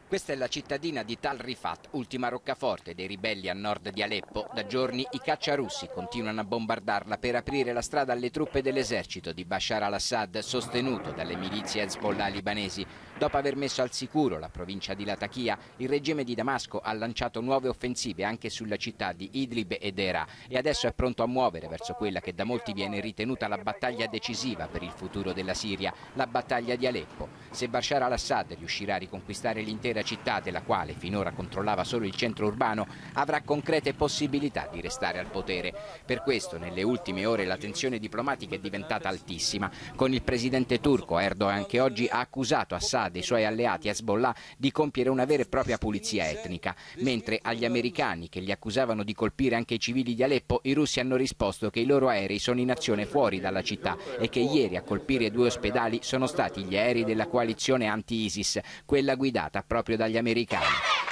Questa è la cittadina di Tal Rifat, ultima roccaforte dei ribelli a nord di Aleppo. Da giorni i cacciarussi continuano a bombardarla per aprire la strada alle truppe dell'esercito di Bashar al-Assad, sostenuto dalle milizie Hezbollah libanesi. Dopo aver messo al sicuro la provincia di Latakia, il regime di Damasco ha lanciato nuove offensive anche sulla città di Idlib e Deraa e adesso è pronto a muovere verso quella che da molti viene ritenuta la battaglia decisiva per il futuro della Siria, la battaglia di Aleppo. Se Bashar al-Assad riuscirà a riconquistare l'intera città, della quale finora controllava solo il centro urbano, avrà concrete possibilità di restare al potere. Per questo nelle ultime ore la tensione diplomatica è diventata altissima, con il presidente turco Erdogan che oggi ha accusato Assad e i suoi alleati Hezbollah di compiere una vera e propria pulizia etnica, mentre agli americani che li accusavano di colpire anche i civili di Aleppo i russi hanno risposto che i loro aerei sono in azione fuori dalla città e che ieri a colpire 2 ospedali sono stati gli aerei della coalizione anti-ISIS, quella guidata proprio dagli americani.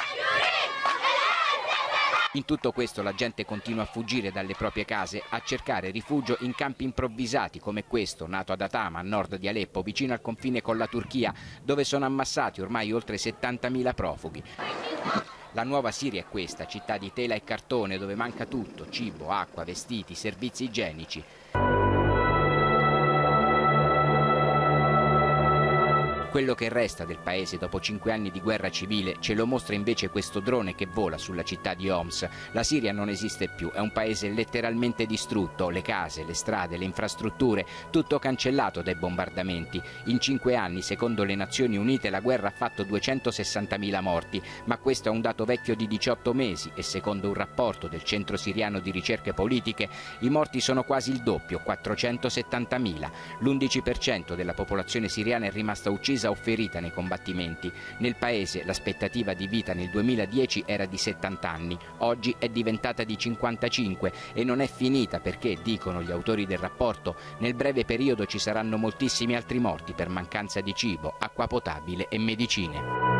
In tutto questo la gente continua a fuggire dalle proprie case, a cercare rifugio in campi improvvisati come questo, nato ad Atama, a nord di Aleppo, vicino al confine con la Turchia, dove sono ammassati ormai oltre 70.000 profughi. La nuova Siria è questa, città di tela e cartone, dove manca tutto: cibo, acqua, vestiti, servizi igienici. Quello che resta del paese dopo 5 anni di guerra civile ce lo mostra invece questo drone che vola sulla città di Homs. La Siria non esiste più, è un paese letteralmente distrutto, le case, le strade, le infrastrutture, tutto cancellato dai bombardamenti. In 5 anni, secondo le Nazioni Unite, la guerra ha fatto 260.000 morti, ma questo è un dato vecchio di 18 mesi e secondo un rapporto del Centro Siriano di Ricerche Politiche i morti sono quasi il doppio, 470.000. L'11% della popolazione siriana è rimasta uccisa o ferita nei combattimenti. Nel paese l'aspettativa di vita nel 2010 era di 70 anni, oggi è diventata di 55 e non è finita perché, dicono gli autori del rapporto, nel breve periodo ci saranno moltissimi altri morti per mancanza di cibo, acqua potabile e medicine.